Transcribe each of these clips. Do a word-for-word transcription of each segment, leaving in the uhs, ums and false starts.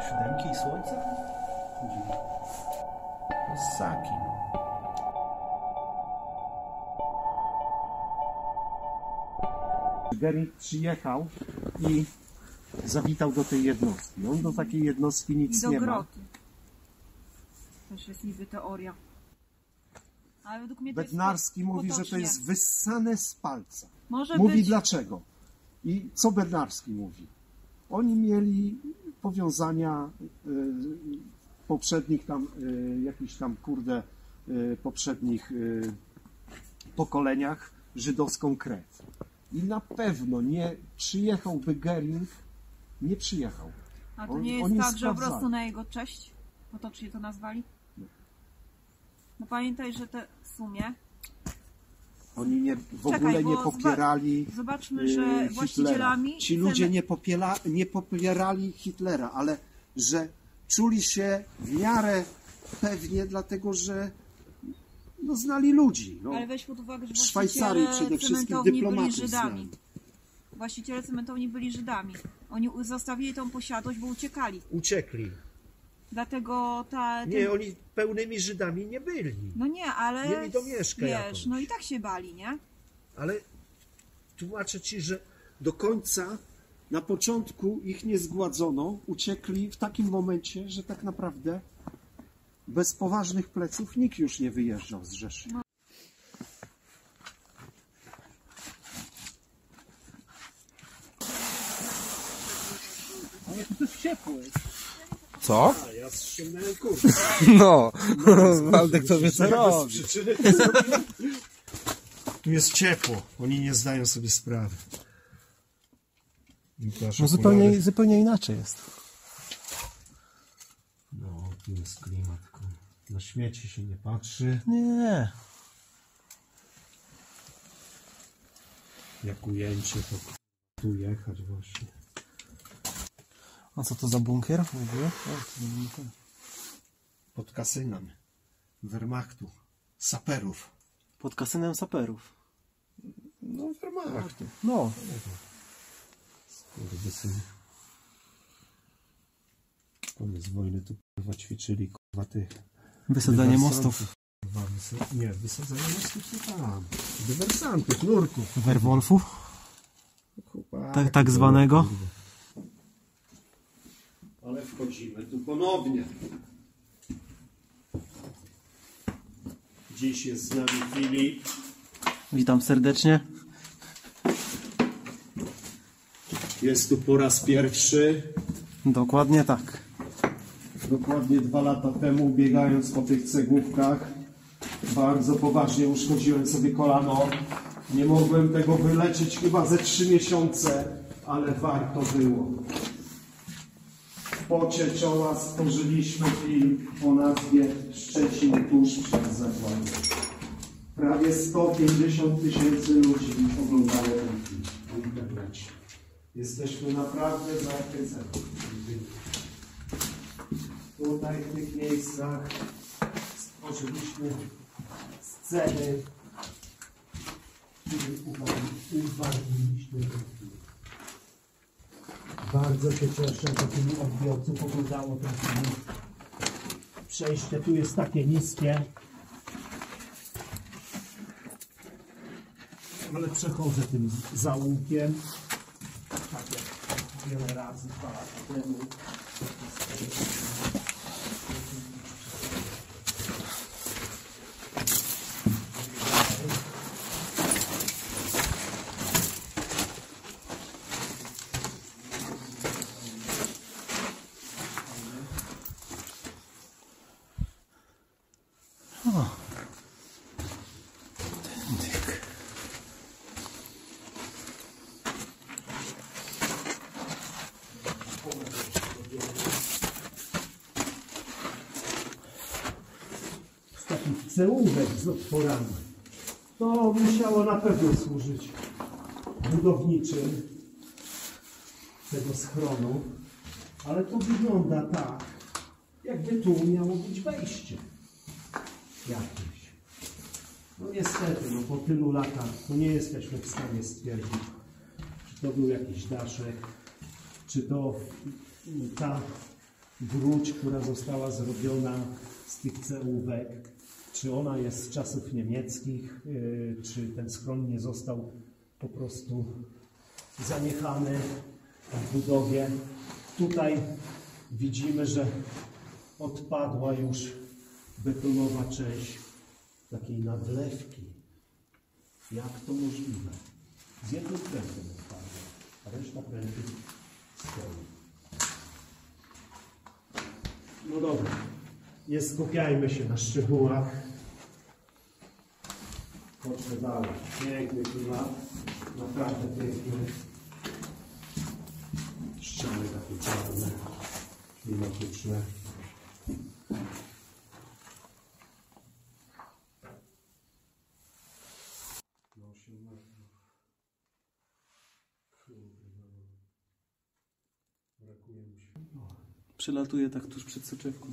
Siódemki i słońca? Ssaki, no. Goering przyjechał i zawitał do tej jednostki. On do takiej jednostki nic I do nie groty. Też jest niby teoria. Ale według mnie to Bednarski jest mówi, potocznie. że to jest wyssane z palca. Może Mówi być... dlaczego. I co Bednarski mówi? Oni mieli powiązania y, poprzednich tam, y, jakichś tam, kurde, y, poprzednich y, pokoleniach żydowską krew. I na pewno nie przyjechałby Goering, nie przyjechał. A to On, nie jest oni tak, że po prostu sprawdzali. na jego cześć? Potocznie to nazwali? No pamiętaj, że te w sumie... Oni nie, w Czekaj, ogóle nie bo popierali Zobaczmy, że Hitlera. właścicielami... Ci ludzie nie, popiela, nie popierali Hitlera, ale że czuli się w miarę pewnie, dlatego że no, znali ludzi. No. Ale weź pod uwagę, że W Szwajcarii właściciele przede wszystkim cementowni byli dyplomatów Żydami. znali. Właściciele cementowni byli Żydami. Oni zostawili tą posiadłość, bo uciekali. Uciekli. Dlatego ta... Ten... Nie, oni pełnymi Żydami nie byli. No nie, ale... Mieli domieszkę Wiesz, jakąś. no i tak się bali, nie? Ale tłumaczę ci, że Do końca, na początku ich nie zgładzono, uciekli w takim momencie, że tak naprawdę bez poważnych pleców nikt już nie wyjeżdżał z Rzeszy. No. Ale to jest ciepłe. Co? a ja ściągnąłem kurtkę. No, Waldek to wie co robi. Przyczyny to zrobiłem. Tu jest ciepło. Oni nie zdają sobie sprawy. No zupełnie, zupełnie inaczej jest. No, tu jest klimat. Na śmieci się nie patrzy. Nie. Jak ujęcie, to tu jechać właśnie. A co to za bunkier w ogóle? O, to za bunkier. Pod kasynem Wehrmachtu. Saperów. Pod kasynem saperów. No, Wehrmachtu. No. Skurwysyn. Koniec wojny tu kurwa ćwiczyli, kurwa tych. Wysadzanie dywersantów. mostów. Kurwa, wysa- Nie, wysadzanie mostów to tam. Dywersantów, nurków. Werwolfów? Chłopaki, Tak, tak zwanego. kurwa. Ale wchodzimy tu ponownie. Dziś jest z nami Filip. Witam serdecznie. Jest tu po raz pierwszy. Dokładnie tak. Dokładnie dwa lata temu, biegając po tych cegłówkach, bardzo poważnie uszkodziłem sobie kolano. Nie mogłem tego wyleczyć chyba ze trzy miesiące, ale warto było. W pocie czoła stworzyliśmy film o nazwie Szczecin tuż przed zagładą. Prawie sto pięćdziesiąt tysięcy ludzi oglądało ten film w internecie. Jesteśmy naprawdę zachwyceni. Tutaj w tych miejscach stworzyliśmy sceny, które uwaruniliśmy ten film. Bardzo się cieszę, że tylu odbiorców oglądało ten film. Przejście tu jest takie niskie. Ale przechodzę tym zaułkiem. Tak jak wiele razy, dwa lata temu. Cełówek z otworami. To musiało na pewno służyć budowniczym tego schronu, ale to wygląda tak, jakby tu miało być wejście jakieś. No niestety, no po tylu latach no nie jesteśmy w stanie stwierdzić, czy to był jakiś daszek, czy to ta gruć, która została zrobiona z tych cegłówek. Czy ona jest z czasów niemieckich, yy, czy ten schron nie został po prostu zaniechany w budowie. Tutaj widzimy, że odpadła już betonowa część takiej nadlewki. Jak to możliwe? Z jednym prętem odpadła, a reszta prętów stoi. No dobra, nie skupiajmy się na szczegółach. Chodźmy dalej. Piękny klimat, naprawdę piękny. Ściany takie czarne, klimatyczne. osiem metrów. Kurde, no. Brakuje mi się. Przylatuje tak tuż przed soczewką.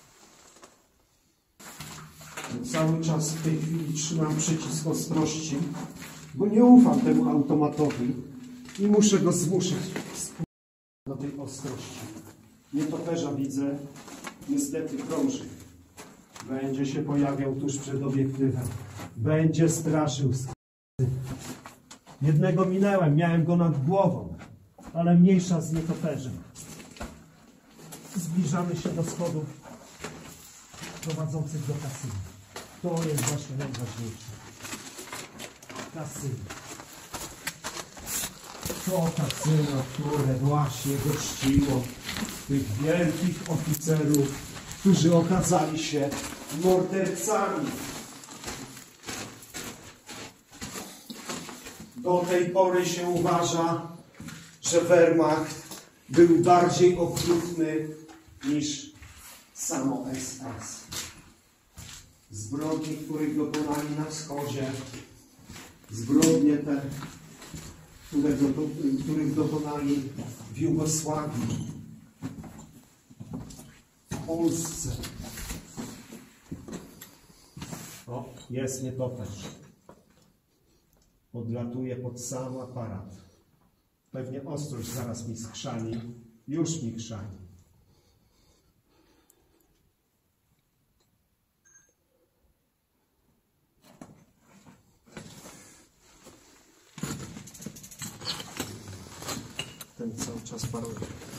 Cały czas w tej chwili trzymam przycisk ostrości, bo nie ufam temu automatowi i muszę go zmusić do tej ostrości. Nietoperza widzę, niestety krąży. Będzie się pojawiał tuż przed obiektywem. Będzie straszył. Jednego minęłem, miałem go nad głową, ale mniejsza z nietoperzem. Zbliżamy się do schodów prowadzących do kasyny. To jest właśnie najważniejsze. Kasyna. To kasyna, które właśnie gościło tych wielkich oficerów, którzy okazali się mordercami. Do tej pory się uważa, że Wehrmacht był bardziej okrutny niż samo S S. Zbrodni, których dokonali na wschodzie, zbrodnie te, które do, których dokonali w Jugosławii, w Polsce. O, jest nietoperz. Podlatuje pod sam aparat. Pewnie ostrość zaraz mi skrzani. Już mi krzani. Ten cały czas paruje.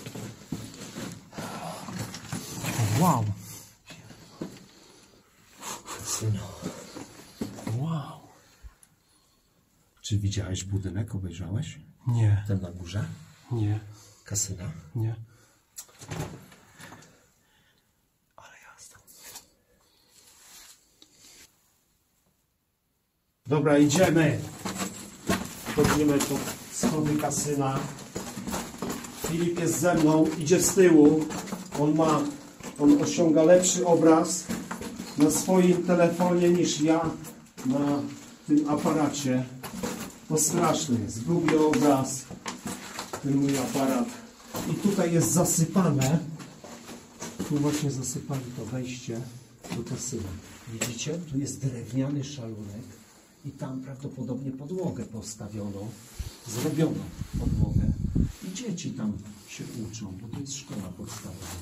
Wow! Synu, Wow! czy widziałeś budynek? Obejrzałeś? Nie, Ten na górze? nie, Kasyna? nie. Ale jasno. Dobra, idziemy. Wchodzimy pod schody kasyna. Filip jest ze mną, idzie z tyłu. On ma, on osiąga lepszy obraz na swoim telefonie niż ja na tym aparacie. To straszne jest. Gubię obraz, ten mój aparat. I tutaj jest zasypane. Tu właśnie zasypali to wejście do kasyny. Widzicie? Tu jest drewniany szalunek i tam prawdopodobnie podłogę postawiono. Zrobiono podłogę. I dzieci tam się uczą, bo to jest szkoła podstawowa.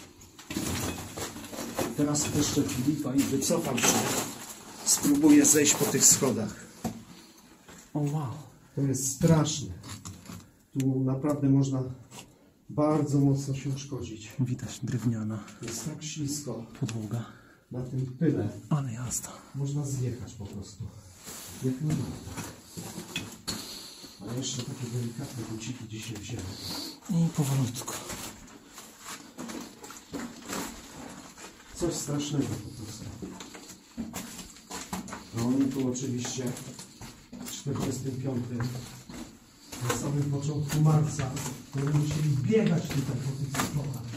Teraz puszczę Filipa i wycofam się. Spróbuję zejść po tych schodach. O wow! To jest straszne. Tu naprawdę można bardzo mocno się uszkodzić. Widać drewniana Jest tak ślisko podłoga. na tym pyle. Ale jasna. Można zjechać po prostu. Jak nie ma. Ale jeszcze takie delikatne buciki dzisiaj wzięły. I powolutku. Coś strasznego po prostu. No oni tu oczywiście w czterdziestym piątym na samym początku marca to oni musieli biegać tutaj po tych schodach.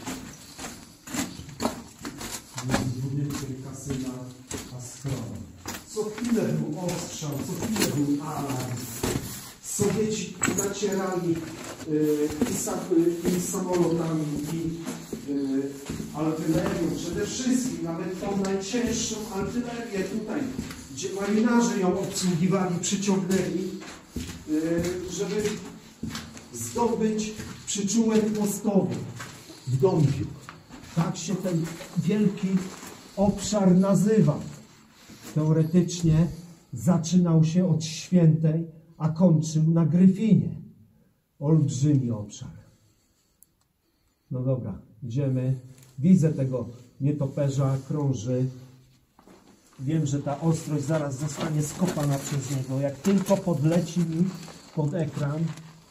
Między budynkiem kasyna a schronem. Co chwilę był ostrzał, co chwilę był alarm. Sowieci nacierali y, i, sa, y, i samolotami, i y, artylerią, przede wszystkim nawet tą najcięższą artylerię tutaj, gdzie marynarze ją obsługiwali, przyciągnęli, y, żeby zdobyć przyczółek mostowy w Dąbiu. Tak się ten wielki obszar nazywa. Teoretycznie zaczynał się od Świętej, a kończył na Gryfinie. Olbrzymi obszar. No dobra, idziemy. Widzę tego nietoperza, krąży. Wiem, że ta ostrość zaraz zostanie skopana przez niego. Jak tylko podleci mi pod ekran,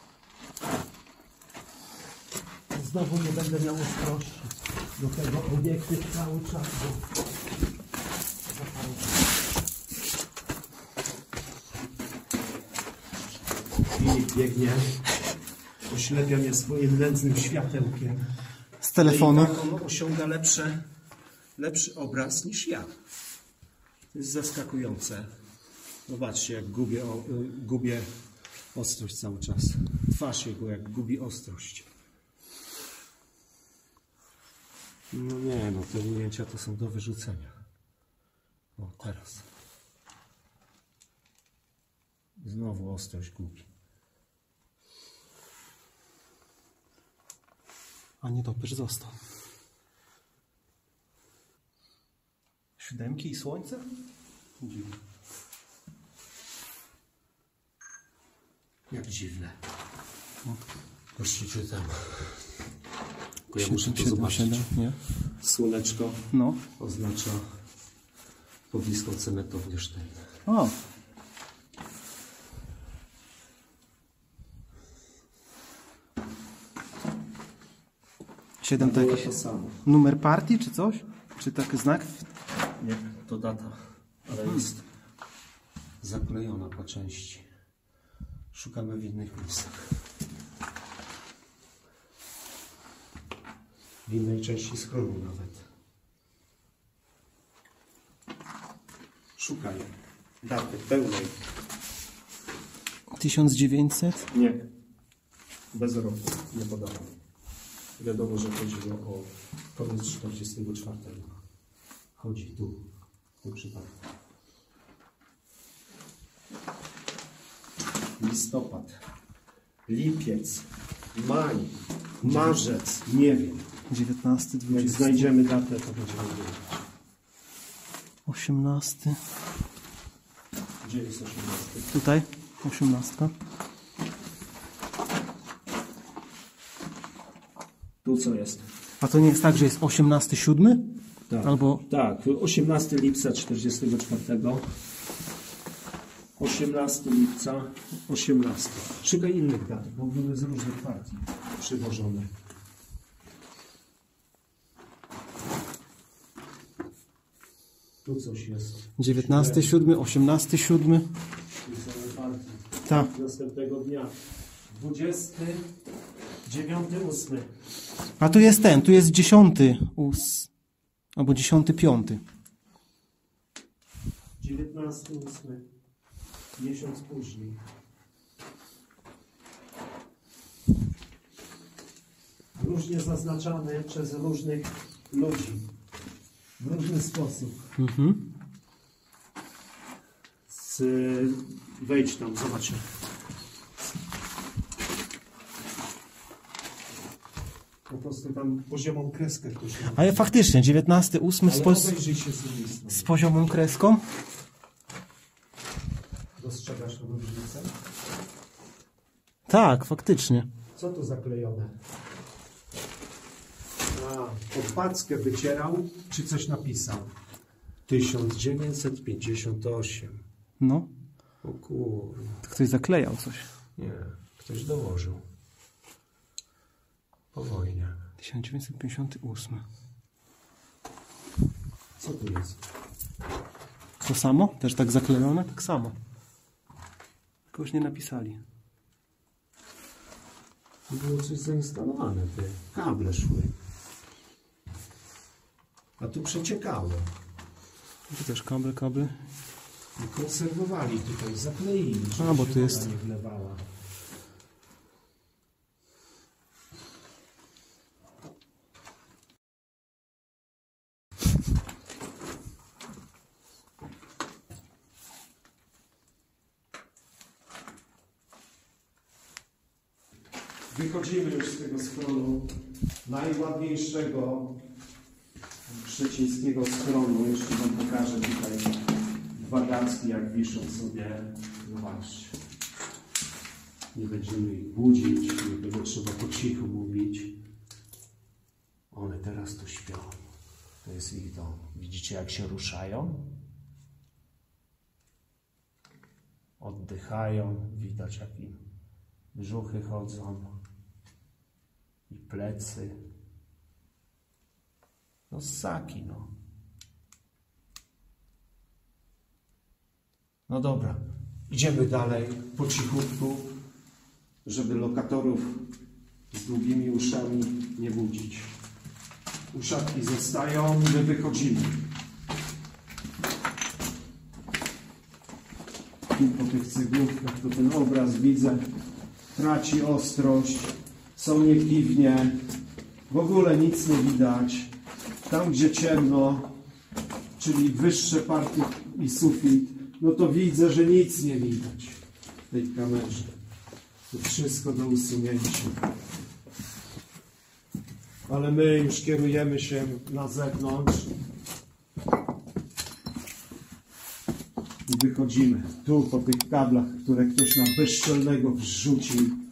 to znowu nie będę miał ostrości do tego obiektyw cały czas. Bo... Filip biegnie, oślepia mnie swoim nędznym światełkiem. Z telefonu. I tak on osiąga lepsze, lepszy obraz niż ja. To jest zaskakujące. Zobaczcie, jak gubię, o, gubię ostrość cały czas. Twarz jego, jak gubi ostrość. No nie, no te ujęcia to są do wyrzucenia. O, teraz. Znowu ostrość gubi. A nietoperz został. Siódemki i słońce? Dziwne. Jak dziwne. Już czytam. Tylko ja muszę to siedem, zobaczyć. siedem, nie? Słoneczko No. oznacza pobliską cementownię Sztejn. O. Siedem to jakiś to samo. numer partii czy coś? Czy taki znak? Nie, to data, ale Hmm. jest zaklejona po części. Szukamy w innych miejscach. W innej części schronu nawet. Szukaj daty pełnej. tysiąc dziewięćset? Nie. Bez roku. Nie podano. Wiadomo, że chodziło o koniec czterdziestego czwartego. Chodzi tu. W tym przypadku. Listopad. Lipiec. Maj. Marzec. Nie wiem. dziewiętnasty, Jak dwudziesty, znajdziemy datę, to będziemy wiedzieć. osiemnasty. Gdzie jest osiemnasty? Tutaj osiemnastka. Tu co jest? A to nie jest tak, że jest osiemnasty siódmy? Tak. Albo Tak, osiemnastego lipca czterdziestego czwartego. osiemnastego lipca, osiemnastego. Szukaj innych dat, bo były z różnych partii przywożone. Tu coś jest. dziewiętnasty siódmy, osiemnasty siódmy. Tu są partii. Tak. Następnego dnia. dwudziestego dziewiątego ósmego. A tu jest ten, tu jest dziesiąty ós... albo dziesiąty piąty. dziewiętnastego ósmego. Miesiąc później. Różnie zaznaczane przez różnych ludzi. W różny sposób. Mhm. Z... Wejdź tam, zobacz. Po prostu tam poziomą kreskę ktoś ma. Ale faktycznie, dziewiętnasty ósmy z, Ale po... obejrzyj się z drugiej strony. z poziomą kreską. Dostrzegasz tę różnicę? Tak, faktycznie. Co to zaklejone? A, podpackę wycierał, czy coś napisał? tysiąc dziewięćset pięćdziesiąt osiem. No, O kurde. ktoś zaklejał coś. Nie, ktoś dołożył. Po wojnie. tysiąc dziewięćset pięćdziesiąty ósmy. Co tu jest? To samo? Też tak zaklejone? Tak samo. Tylko już nie napisali. Było coś zainstalowane, ty. Kable szły. A tu przeciekało. Tu też kable, kable. I konserwowali tutaj, zakleili, żeby A, bo się tu woda jest- nie wlewała. Wychodzimy już z tego schronu najładniejszego szczecińskiego schronu. Jeszcze wam pokażę tutaj dwa gacki, jak wiszą sobie. Zobaczcie. Nie będziemy ich budzić, nie będzie trzeba po cichu mówić. One teraz tu śpią. To jest ich dom. Widzicie, jak się ruszają? Oddychają. Widać, jak im brzuchy chodzą i plecy. No ssaki, no. No dobra, idziemy dalej po cichutku, żeby lokatorów z długimi uszami nie budzić. Uszatki zostają, my wychodzimy. Tu po tych cegłówkach to ten obraz widzę, traci ostrość, są niekiwnie, w ogóle nic nie widać. Tam, gdzie ciemno, czyli wyższe partie i sufit, no to widzę, że nic nie widać w tej kamerze. To wszystko do usunięcia. Ale my już kierujemy się na zewnątrz i wychodzimy. Tu po tych kablach, które ktoś nam bezczelnego wrzucił.